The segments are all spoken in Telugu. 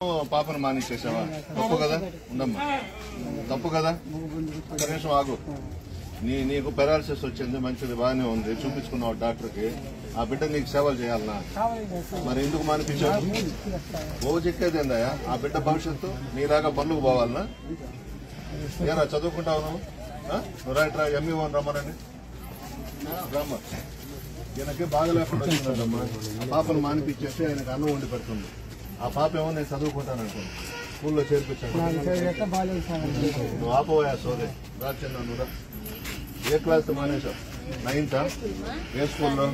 పాపను మానిచ్చేసావా? తప్పు కదా, ఉండమ్మా, తప్పు కదా. ఒక నిమిషం ఆగు. నీకు పెరాలసిస్ వచ్చింది, మంచిది, బాగానే ఉంది, చూపించుకున్నావు డాక్టర్కి. ఆ బిడ్డ నీకు సేవలు చేయాలనా? మరి ఎందుకు మానిపించావు? రోజు ఎక్కేదేందయ్యా ఆ బిడ్డ భవిష్యత్తు? నీలాగా పనులకు పోవాలనా? ఏరా చదువుకుంటావు నువ్వు? నువ్వు రైట్రా, ఎంఈఓ రమ్మనండి, రమ్మ. ఈయనకి బాగా లేకుండా వచ్చిందమ్మా. ఆ పాపను మానిపించేస్తే ఆయనకు అన్నం వండి పెడుతుంది. ఆ పాప ఏమో నేను చదువుకుంటాను స్కూల్లో చేర్పించాను. నువ్వు ఆపోయా సోదే రాచిన్న నువ్వు ఏ క్లాస్ మానేశావు? 9th? ఏ స్కూల్లో?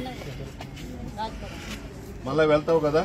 మళ్ళా వెళ్తావు కదా?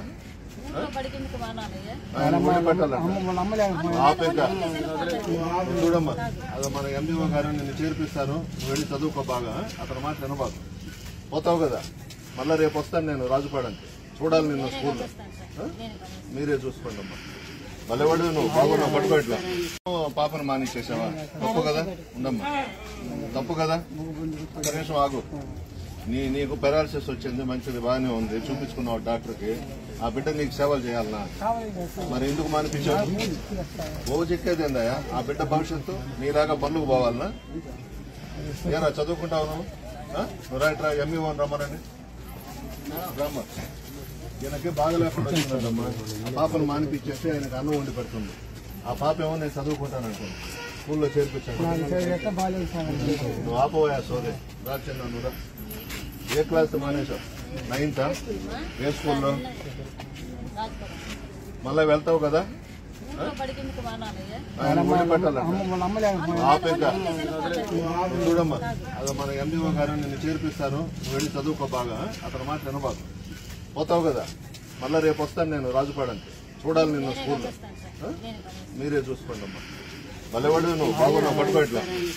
ఆయన వండి పెట్టాలంట. ఆపేక చూడమ్మా, అది మన ఎంఈఓ గారు నిన్ను చేర్పిస్తారు, నువ్వు వెళ్ళి చదువుకో బాగా. అతను మాట వినబాకు. పోతావు కదా, మళ్ళా రేపు వస్తాను నేను రాజుపాడానికి, చూడాలి నిన్ను స్కూల్లో. మీరే చూసుకోండి అమ్మా. మళ్ళీ నువ్వు బాగున్నావు, పట్టుకోట్లా. పాపను మానిచ్చేసావా? తప్పు కదా, ఉండమ్మా, తప్పు కదా. ఒక నిమిషం ఆగు. నీకు పెరాలసిస్ వచ్చింది, మంచిది, బాగానే ఉంది, చూపించుకున్నావు డాక్టర్కి. ఆ బిడ్డ నీకు సేవలు చేయాలనా? మరి ఎందుకు మానిపించావు? రోజు ఎక్కేదేందయ్యా ఆ బిడ్డ భవిష్యత్తు? నీలాగా పనులకు పోవాలనా? ఏరా చదువుకుంటావు నువ్వు? నువ్వు రైట్రా, ఎంఈఓ రమ్మనండి, రమ్మ. ఈయనకి బాగా లేకుండా వచ్చిందమ్మా. ఆ పాపను మానిపించేస్తే ఆయనకు అన్నం వండి పెడుతుంది. ఆ పాప ఏమో నేను చదువుకుంటాను అనుకోండి, స్కూల్లో చేర్పించాను. నువ్వు ఆపోయా సోదే రాచిన్న నువ్వు ఏ క్లాస్ మానేశావు? 9th? ఏ స్కూల్లో? మళ్ళా వెళ్తావు కదా, ఆయన వండి పెట్టాలంట. ఆపేక చూడమ్మా, అది మన ఎంఈఓ గారు నిన్ను చేర్పిస్తారు, నువ్వు వెళ్ళి చదువుకో బాగా. అతను మాట వినబాకు. పోతావు కదా, మళ్ళా రేపు వస్తాను నేను రాజుపాడానికి, చూడాలి నిన్ను స్కూల్లో. మీరే చూసుకోండి అమ్మా. మళ్ళీ నువ్వు బాగున్నావు, పట్టుకోట్లా.